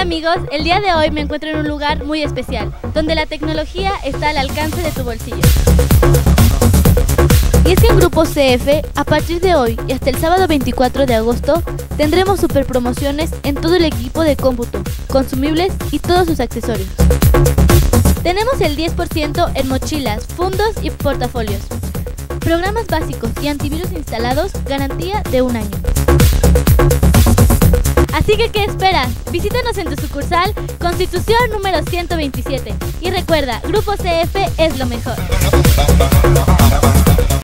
amigos, el día de hoy me encuentro en un lugar muy especial, donde la tecnología está al alcance de tu bolsillo. Y es que en Grupo CF, a partir de hoy y hasta el sábado 24 de agosto, tendremos super promociones en todo el equipo de cómputo, consumibles y todos sus accesorios. Tenemos el 10% en mochilas, fundos y portafolios. Programas básicos y antivirus instalados, garantía de 1 año. Así que, ¿qué esperas? Visítanos en tu sucursal Constitución número 127. Y recuerda, Grupo CF es lo mejor.